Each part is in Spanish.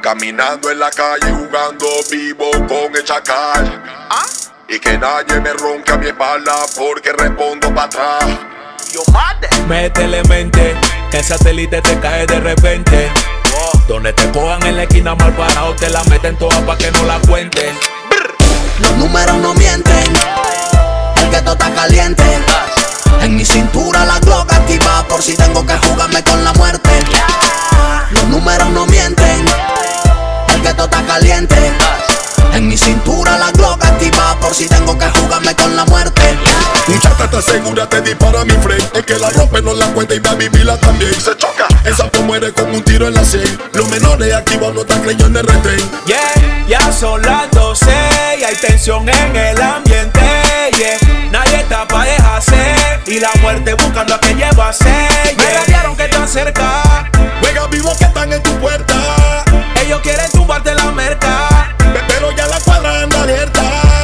Caminando en la calle jugando vivo con el chacal. Y que nadie me ronque a mi espalda porque respondo para atrás. Yo mate. Métele mente, que el satélite te cae de repente. Donde te cojan en la esquina mal parado, te la meten toda pa' que no la cuenten. Los números no mienten, el gueto está caliente. En mi cintura la Glock activa por si tengo que jugarme con la muerte. Los números no mienten, el gueto está caliente. En mi cintura la Glock activa por si tengo que jugarme con la muerte. Muchacha, te segura, te dispara mi frente. Es que la rompe, no la cuenta y va a vivirla también. Se choca, esa pues muere con un tiro en la sien. Los menores activos no están creyendo en el retén. Yeah, ya son las 12 y hay tensión en el ambiente. Yeah, nadie está pa' dejarse y la muerte buscando a que llevase. Me radiaron que están cerca, Juega vivo que están en tu puerta. ellos quieren tumbarte la merca. Pero ya la cuadra anda alerta.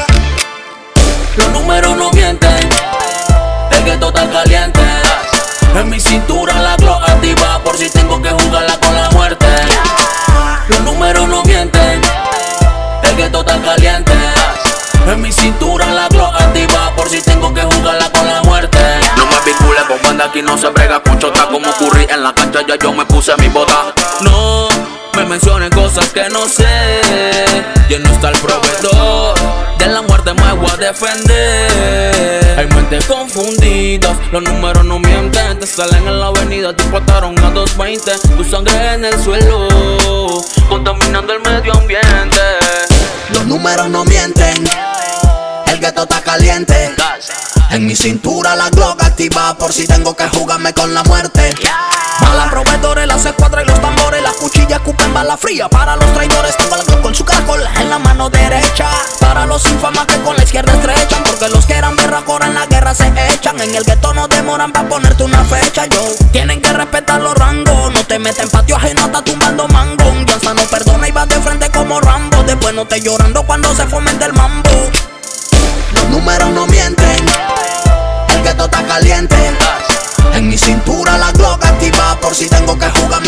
Los números no mienten, el gueto está caliente. En mi cintura la Glock activa por si tengo que jugarla con la muerte. Los números no mienten, el gueto está caliente. En mi cintura la Glock activa por si tengo que jugarla con la muerte. No me vincule con banda, aquí no se brega con chota. Como Curry en la cancha ya yo me puse mi bota. No me mencionen cosas que no sé. Y no está el proveedor, de la muerte me voy a defender. Hay mentes confundidas, los números no mienten. Te salen en la avenida, te importaron a 220. Tu sangre en el suelo, contaminando el medio ambiente. Los números no mienten, el gueto está caliente. En mi cintura la Glock activa por si tengo que jugarme con la muerte. Malas proveedores, las escuadras y los tambores. Las cuchillas escupen bala fría para los traidores. Tengo la Glock con su caracol en la mano derecha. Para los infames que con la izquierda estrechan. Porque los que eran berracora en la guerra se echan. En el gueto no demoran pa' ponerte una fecha, yo. Tienen que respetar los rangos. No te meten patio ajeno, está tumbando mango. Jansa no perdona y va de frente como Rambo. Después no te llorando cuando se fomente el mambo. Los números no mienten, el gueto está caliente. En mi cintura la Glock activa por si tengo que jugar